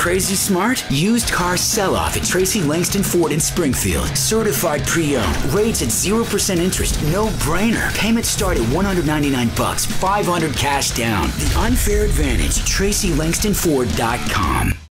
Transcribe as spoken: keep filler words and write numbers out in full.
crazy smart? Used car sell-off at Tracy Langston Ford in Springfield. Certified pre-owned. Rates at zero percent interest. No brainer. Payments start at one hundred ninety-nine bucks. five hundred cash down. The unfair advantage. Tracy Langston Ford dot com.